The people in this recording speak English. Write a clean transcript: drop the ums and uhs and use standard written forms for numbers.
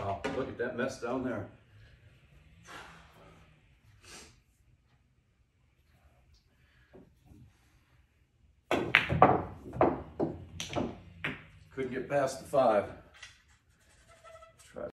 Wow, look at that mess down there. Couldn't get past the 5.